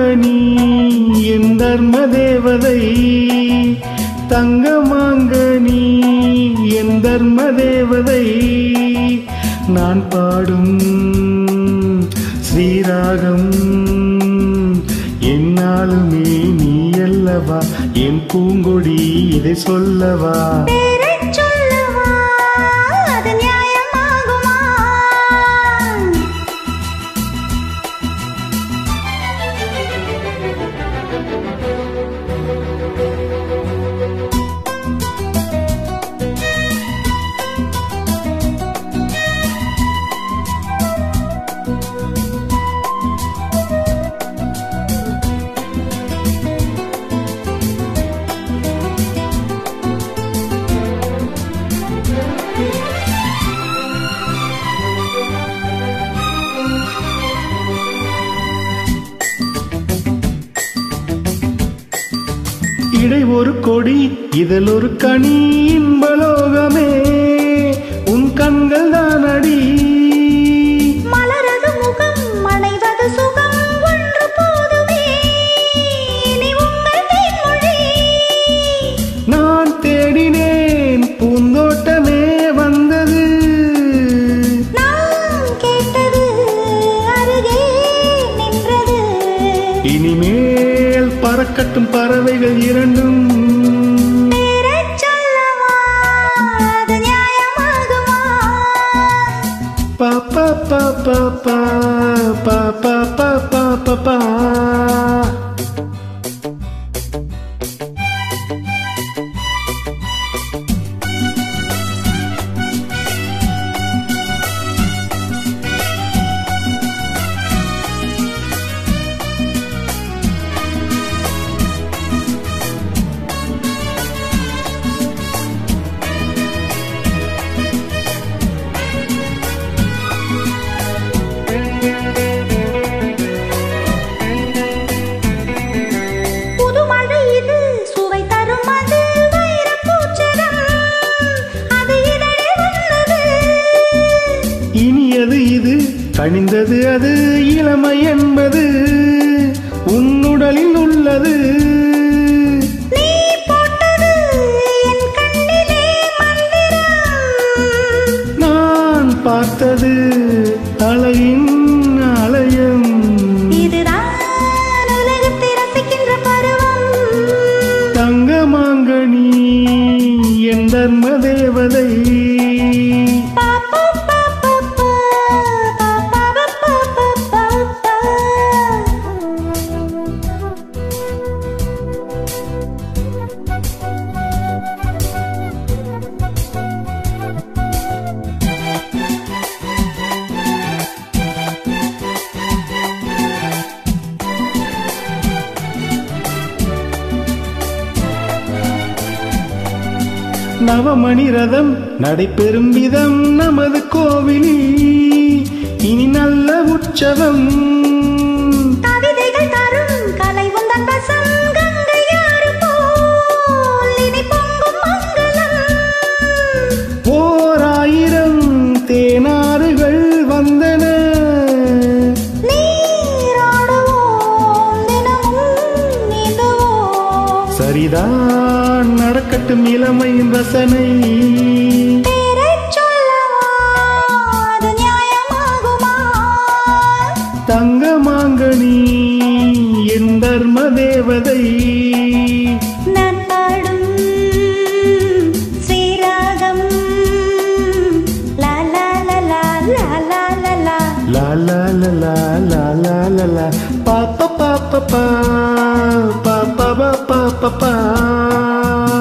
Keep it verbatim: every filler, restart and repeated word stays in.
தங்கமாங்கனி என் தர்ம தேவதை, தங்கமாங்கனி என் தர்ம தேவதை, நான் பாடும் ஸ்ரீராகம் என்னாலுமே நீ அல்லவா, என் பூங்கொடி இதை சொல்லவா. இடை ஒரு கொடி இதில் ஒரு கனி இன்பலோகமே, உன் கண்கள் தான் அடி. மலரது முகம் மனைவது சுகம் ஒன்று போதுமே, இனி உங்கள் தேன்மொழி. நான் தேடினேன் பூந்தோட்டமே வந்தது, நான் கேட்டது அருகே நின்றது. இனிமேல் பறக்கட்டும் பறவைகள் இரண்டும். பாப்பா பாப்பா பாப்பா பாப்பா பாப்பா. இனியது இது கனிந்தது அது இளமை என்பது உன்னுடலில் உள்ளது. நீ போட்டது என் கண்ணிலே மந்திரம், நான் பார்த்தது அழகின் ஆலயம். இதுதான் உலகத்தை ரசிக்கின்ற பருவம். தங்கமாங்கனி என் தர்ம தேவதை, நவமணி ரதம் நடைபெறும் விதம் நமது கோவிலில் இனி நல்ல உற்சவம். கவிதைகள் தரும் கலை உந்தன் வசம், கங்கையாறு போல் இனி பொங்கும் மங்களம். ஓர் ஆயிரம் தேனாறுகள் வந்தன, நீராடுவோம் தினமும் நீந்துவோம். சரிதான் நடக்கட்டும் இளமையின் ரசனை. பேரைச் சொல்லவா அது நியாயமாகுமா? தங்கமாங்கனி என் தர்ம தேவதை, நான் பாடும் ஸ்ரீராகம் லா லா லா லா லா லா லா லா லா லா லா லா லா லா லா லா. பாப்பா பாப்பா பா பாப்பா பாப்பா பாப்பா.